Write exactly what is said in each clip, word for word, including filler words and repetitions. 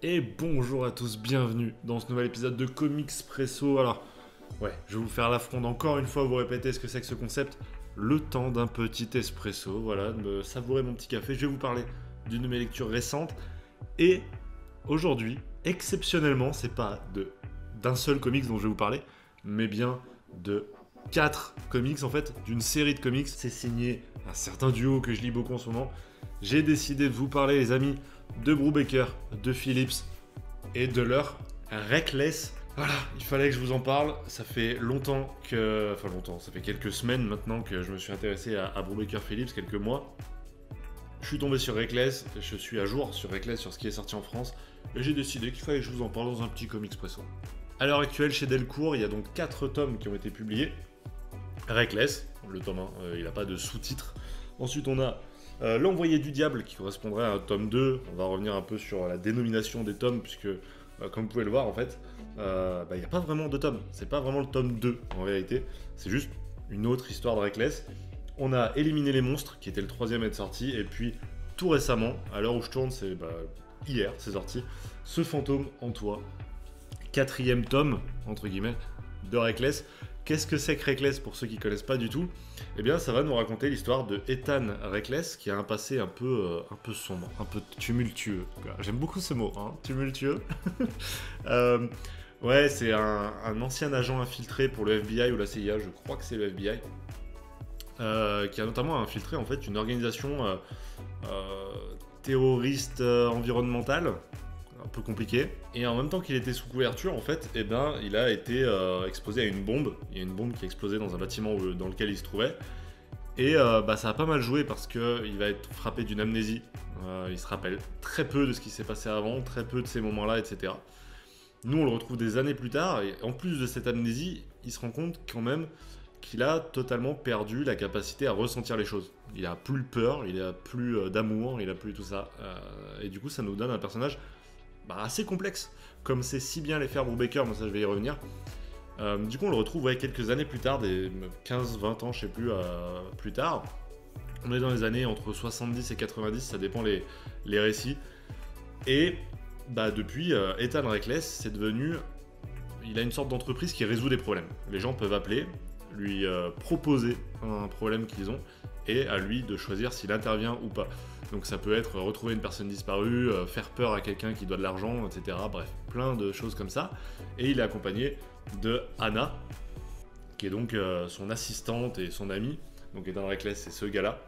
Et bonjour à tous, bienvenue dans ce nouvel épisode de Comics Presso. Alors, ouais, je vais vous faire l'affront encore une fois, vous répéter ce que c'est que ce concept. Le temps d'un petit espresso, voilà, de me savourer mon petit café. Je vais vous parler d'une de mes lectures récentes. Et aujourd'hui, exceptionnellement, c'est pas de, d'un seul comics dont je vais vous parler, mais bien de quatre comics, en fait, d'une série de comics. C'est signé un certain duo que je lis beaucoup en ce moment. J'ai décidé de vous parler, les amis, de Brubaker, de Phillips et de leur Reckless. Voilà, il fallait que je vous en parle. Ça fait longtemps que... Enfin longtemps, ça fait quelques semaines maintenant que je me suis intéressé à, à Brubaker Phillips, quelques mois. Je suis tombé sur Reckless, je suis à jour sur Reckless, sur ce qui est sorti en France, et j'ai décidé qu'il fallait que je vous en parle dans un petit Comics Presso. À l'heure actuelle, chez Delcourt, il y a donc quatre tomes qui ont été publiés. Reckless, le tome un, euh, il n'a pas de sous-titres. Ensuite, on a Euh, L'Envoyé du Diable, qui correspondrait à un tome deux. On va revenir un peu sur la dénomination des tomes, puisque, euh, comme vous pouvez le voir, en fait, euh, bah, il n'y a pas vraiment de tome. C'est pas vraiment le tome deux, en réalité. C'est juste une autre histoire de Reckless. On a Éliminé les monstres, qui était le troisième à être sorti, et puis, tout récemment, à l'heure où je tourne, c'est bah, hier, c'est sorti, Ce fantôme en toi. Quatrième tome, entre guillemets, de Reckless. Qu'est-ce que c'est que Reckless pour ceux qui ne connaissent pas du tout? Eh bien, ça va nous raconter l'histoire de Ethan Reckless, qui a un passé un peu, euh, un peu sombre, un peu tumultueux. J'aime beaucoup ce mot, hein, tumultueux. euh, ouais, c'est un, un ancien agent infiltré pour le F B I ou la C I A, je crois que c'est le F B I, euh, qui a notamment infiltré en fait une organisation euh, euh, terroriste euh, environnementale. Un peu compliqué. Et en même temps qu'il était sous couverture, en fait, eh ben, il a été euh, exposé à une bombe. Il y a une bombe qui a explosé dans un bâtiment où, dans lequel il se trouvait. Et euh, bah, ça a pas mal joué parce qu'il va être frappé d'une amnésie. Euh, il se rappelle très peu de ce qui s'est passé avant, très peu de ces moments-là, et cetera. Nous, on le retrouve des années plus tard, et en plus de cette amnésie, il se rend compte quand même qu'il a totalement perdu la capacité à ressentir les choses. Il a plus peur, il a plus euh, d'amour, il a plus tout ça. Euh, et du coup, ça nous donne un personnage Bah, assez complexe, comme c'est si bien les faire Brubaker, mais ça je vais y revenir. Euh, du coup on le retrouve ouais, quelques années plus tard, des quinze vingt ans je sais plus, euh, plus tard. On est dans les années entre soixante-dix et quatre-vingt-dix, ça dépend les, les récits. Et bah, depuis, euh, Ethan Reckless, c'est devenu... Il a une sorte d'entreprise qui résout des problèmes. Les gens peuvent appeler, lui euh, proposer un problème qu'ils ont, et à lui de choisir s'il intervient ou pas. Donc ça peut être retrouver une personne disparue, euh, faire peur à quelqu'un qui doit de l'argent, et cetera. Bref, plein de choses comme ça. Et il est accompagné de Anna, qui est donc euh, son assistante et son amie. Donc Ethan Reckless, c'est ce gars-là.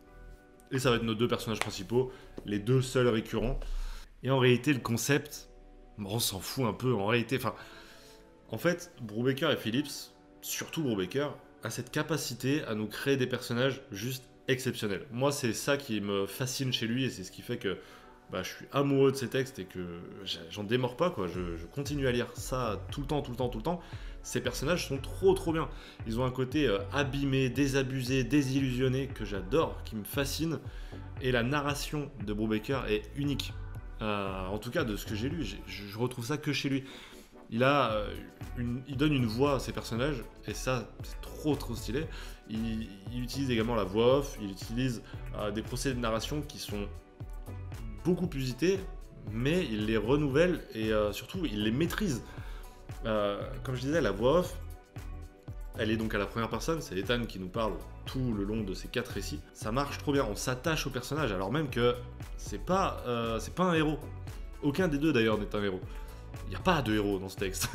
Et ça va être nos deux personnages principaux, les deux seuls récurrents. Et en réalité, le concept, on s'en fout un peu. En réalité, enfin, en fait, Brubaker et Phillips, surtout Brubaker, a cette capacité à nous créer des personnages juste exceptionnel. Moi, c'est ça qui me fascine chez lui et c'est ce qui fait que bah, je suis amoureux de ses textes et que j'en démords pas, quoi. Je, je continue à lire ça tout le temps, tout le temps, tout le temps. Ces personnages sont trop, trop bien. Ils ont un côté euh, abîmé, désabusé, désillusionné que j'adore, qui me fascine. Et la narration de Brubaker est unique. Euh, en tout cas, de ce que j'ai lu, j'ai, je retrouve ça que chez lui. Il, a, euh, une, il donne une voix à ses personnages, et ça, c'est trop trop stylé. Il, il utilise également la voix off, il utilise euh, des procédés de narration qui sont beaucoup plus usités, mais il les renouvelle et euh, surtout il les maîtrise. Euh, comme je disais, la voix off, elle est donc à la première personne, c'est Ethan qui nous parle tout le long de ces quatre récits. Ça marche trop bien, on s'attache au personnage, alors même que c'est pas, euh, c'est pas un héros. Aucun des deux d'ailleurs n'est un héros. Il n'y a pas de héros dans ce texte.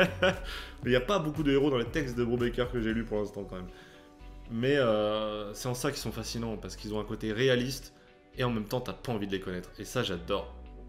Il n'y a pas beaucoup de héros dans les textes de Brubaker que j'ai lus pour l'instant quand même. Mais euh, c'est en ça qu'ils sont fascinants, parce qu'ils ont un côté réaliste, et en même temps t'as pas envie de les connaître. Et ça j'adore.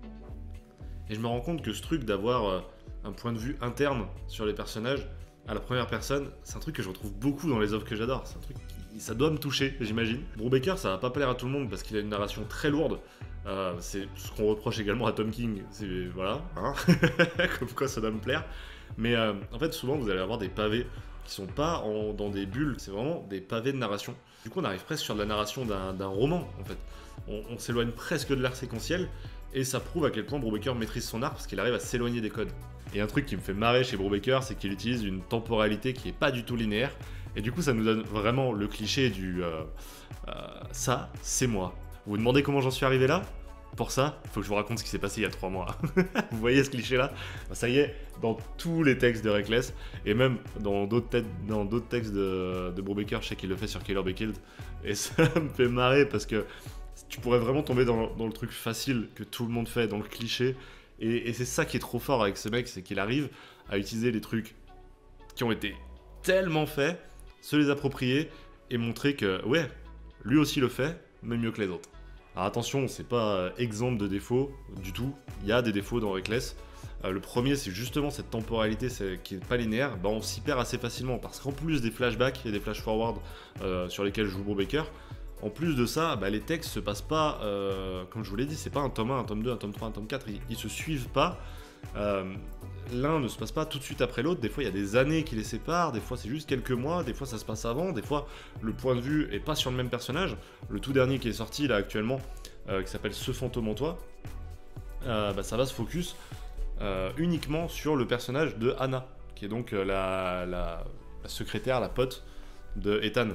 Et je me rends compte que ce truc d'avoir euh, un point de vue interne sur les personnages, à la première personne, c'est un truc que je retrouve beaucoup dans les œuvres que j'adore. C'est un truc qui, ça doit me toucher, j'imagine. Brubaker, ça va pas plaire à tout le monde, parce qu'il a une narration très lourde. Euh, c'est ce qu'on reproche également à Tom King, c'est voilà, hein comme quoi ça doit me plaire. Mais euh, en fait, souvent vous allez avoir des pavés qui sont pas en, dans des bulles, c'est vraiment des pavés de narration. Du coup, on arrive presque sur de la narration d'un, d'un roman, en fait. On, on s'éloigne presque de l'art séquentiel, et ça prouve à quel point Brubaker maîtrise son art parce qu'il arrive à s'éloigner des codes. Et un truc qui me fait marrer chez Brubaker, c'est qu'il utilise une temporalité qui est pas du tout linéaire, et du coup, ça nous donne vraiment le cliché du euh, euh, ça, c'est moi. Vous vous demandez comment j'en suis arrivé là ? Pour ça, il faut que je vous raconte ce qui s'est passé il y a trois mois. Vous voyez ce cliché-là? Ça y est, dans tous les textes de Reckless, et même dans d'autres textes de, de Brubaker, je sais qu'il le fait sur Killer Be Killed, et ça me fait marrer parce que tu pourrais vraiment tomber dans, dans le truc facile que tout le monde fait, dans le cliché, et, et c'est ça qui est trop fort avec ce mec, c'est qu'il arrive à utiliser les trucs qui ont été tellement faits, se les approprier, et montrer que, ouais, lui aussi le fait, mais mieux que les autres. Alors attention, c'est pas exempt de défauts du tout, il y a des défauts dans Reckless. Euh, le premier, c'est justement cette temporalité qui est pas linéaire, bah, on s'y perd assez facilement, parce qu'en plus des flashbacks et des flash-forward euh, sur lesquels joue Brubaker, en plus de ça, bah, les textes se passent pas, euh, comme je vous l'ai dit, c'est pas un tome un, un tome deux, un tome trois, un tome quatre, ils, ils se suivent pas. Euh, L'un ne se passe pas tout de suite après l'autre, des fois il y a des années qui les séparent, des fois c'est juste quelques mois, des fois ça se passe avant, des fois le point de vue est pas sur le même personnage. Le tout dernier qui est sorti là actuellement, euh, qui s'appelle Ce fantôme en toi, euh, bah, ça va se focus euh, uniquement sur le personnage de Anna, qui est donc euh, la, la, la secrétaire, la pote de Ethan.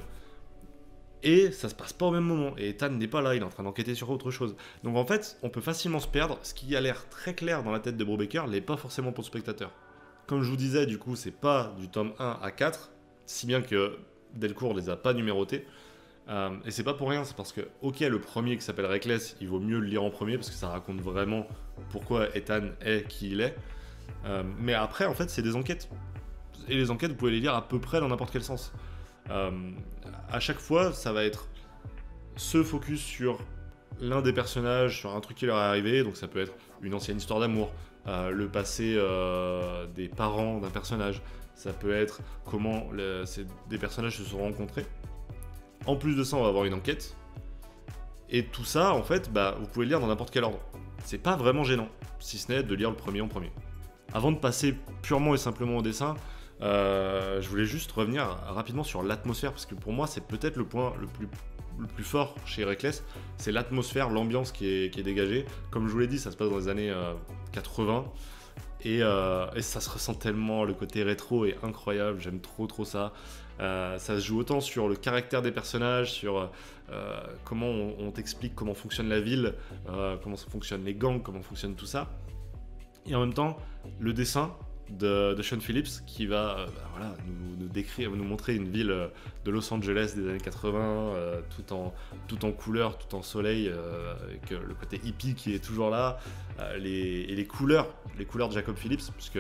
Et ça se passe pas au même moment, et Ethan n'est pas là, il est en train d'enquêter sur autre chose. Donc en fait, on peut facilement se perdre, ce qui a l'air très clair dans la tête de Brubaker, l'est pas forcément pour le spectateur. Comme je vous disais, du coup, c'est pas du tome un à quatre, si bien que Delcourt les a pas numérotés. Euh, et c'est pas pour rien, c'est parce que, ok, le premier qui s'appelle Reckless, il vaut mieux le lire en premier, parce que ça raconte vraiment pourquoi Ethan est qui il est. Euh, mais après, en fait, c'est des enquêtes. Et les enquêtes, vous pouvez les lire à peu près dans n'importe quel sens. Euh, à chaque fois, ça va être se focus sur l'un des personnages, sur un truc qui leur est arrivé, donc ça peut être une ancienne histoire d'amour, euh, le passé euh, des parents d'un personnage, ça peut être comment le, des personnages se sont rencontrés. En plus de ça, on va avoir une enquête, et tout ça, en fait, bah, vous pouvez le lire dans n'importe quel ordre. C'est pas vraiment gênant, si ce n'est de lire le premier en premier. Avant de passer purement et simplement au dessin, Euh, je voulais juste revenir rapidement sur l'atmosphère, parce que pour moi c'est peut-être le point le plus, le plus fort chez Reckless, c'est l'atmosphère, l'ambiance qui est, qui est dégagée. Comme je vous l'ai dit, ça se passe dans les années euh, quatre-vingts, et, euh, et ça se ressent tellement, le côté rétro est incroyable, j'aime trop trop ça. Euh, ça se joue autant sur le caractère des personnages, sur euh, comment on, on t'explique comment fonctionne la ville, euh, comment fonctionnent les gangs, comment fonctionne tout ça, et en même temps le dessin De, de Sean Phillips qui va euh, bah, voilà, nous, nous décrire, nous montrer une ville euh, de Los Angeles des années quatre-vingts, euh, tout, en, tout en couleur, tout en soleil, euh, avec euh, le côté hippie qui est toujours là, euh, les, et les couleurs, les couleurs de Jacob Phillips, puisque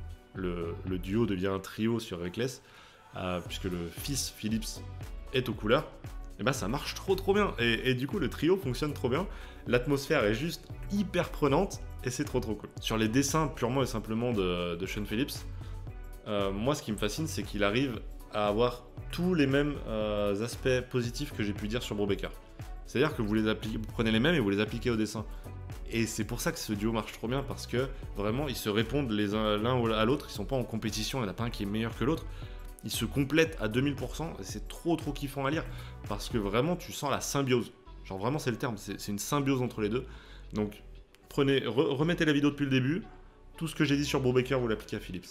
le, le duo devient un trio sur Reckless, euh, puisque le fils Phillips est aux couleurs. Et bah ça marche trop trop bien, et, et du coup le trio fonctionne trop bien, l'atmosphère est juste hyper prenante, et c'est trop trop cool. Sur les dessins purement et simplement de, de Sean Phillips, euh, moi ce qui me fascine c'est qu'il arrive à avoir tous les mêmes euh, aspects positifs que j'ai pu dire sur Brubaker. C'est-à-dire que vous, les appliquez, vous prenez les mêmes et vous les appliquez au dessin. Et c'est pour ça que ce duo marche trop bien, parce que vraiment ils se répondent les uns l'un à l'autre, ils sont pas en compétition, il n'y en a pas un qui est meilleur que l'autre. Ils se complètent à deux mille pour cent, et c'est trop trop kiffant à lire, parce que vraiment tu sens la symbiose. Genre vraiment c'est le terme, c'est une symbiose entre les deux. Donc prenez, re remettez la vidéo depuis le début, tout ce que j'ai dit sur Brubaker vous l'appliquez à Phillips.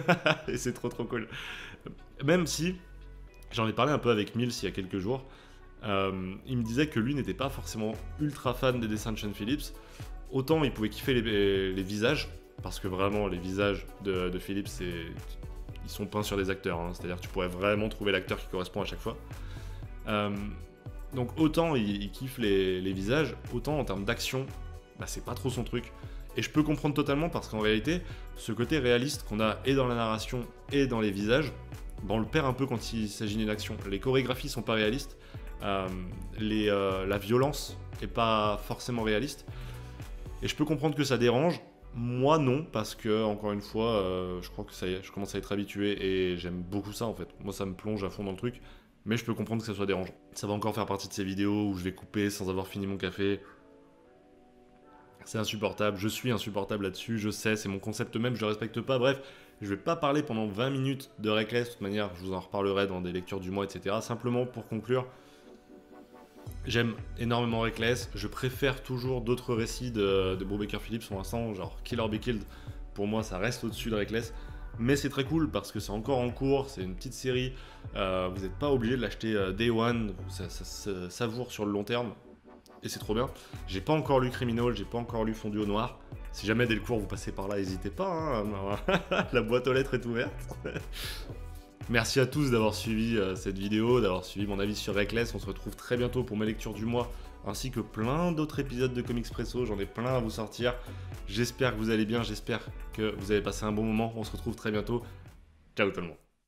Et c'est trop trop cool. Même si, j'en ai parlé un peu avec Mills il y a quelques jours, euh, il me disait que lui n'était pas forcément ultra fan des dessins de Sean Phillips, autant il pouvait kiffer les, les visages, parce que vraiment les visages de, de Phillips c'est... ils sont peints sur des acteurs, hein. C'est-à-dire que tu pourrais vraiment trouver l'acteur qui correspond à chaque fois. Euh, donc autant il, il kiffe les, les visages, autant en termes d'action, bah, c'est pas trop son truc. Et je peux comprendre totalement, parce qu'en réalité, ce côté réaliste qu'on a et dans la narration et dans les visages, bah, on le perd un peu quand il s'agit d'une action. Les chorégraphies sont pas réalistes, euh, les, euh, la violence est pas forcément réaliste, et je peux comprendre que ça dérange. Moi non, parce que encore une fois, euh, je crois que ça y est, je commence à être habitué et j'aime beaucoup ça en fait. Moi ça me plonge à fond dans le truc, mais je peux comprendre que ça soit dérangeant. Ça va encore faire partie de ces vidéos où je vais couper sans avoir fini mon café. C'est insupportable, je suis insupportable là-dessus, je sais, c'est mon concept même, je le respecte pas. Bref, je vais pas parler pendant vingt minutes de Reckless, de toute manière, je vous en reparlerai dans des lectures du mois, et cetera. Simplement pour conclure, j'aime énormément Reckless, je préfère toujours d'autres récits de, de Brubaker Phillips pour l'instant, genre Killer Be Killed, pour moi ça reste au-dessus de Reckless, mais c'est très cool parce que c'est encore en cours, c'est une petite série, euh, vous n'êtes pas obligé de l'acheter euh, Day One, ça, ça, ça savoure sur le long terme, et c'est trop bien. J'ai pas encore lu Criminal, j'ai pas encore lu Fondu au Noir. Si jamais Delcourt vous passez par là, n'hésitez pas, hein. La boîte aux lettres est ouverte. Merci à tous d'avoir suivi euh, cette vidéo, d'avoir suivi mon avis sur Reckless. On se retrouve très bientôt pour mes lectures du mois, ainsi que plein d'autres épisodes de Comicspresso. J'en ai plein à vous sortir. J'espère que vous allez bien, j'espère que vous avez passé un bon moment. On se retrouve très bientôt. Ciao tout le monde.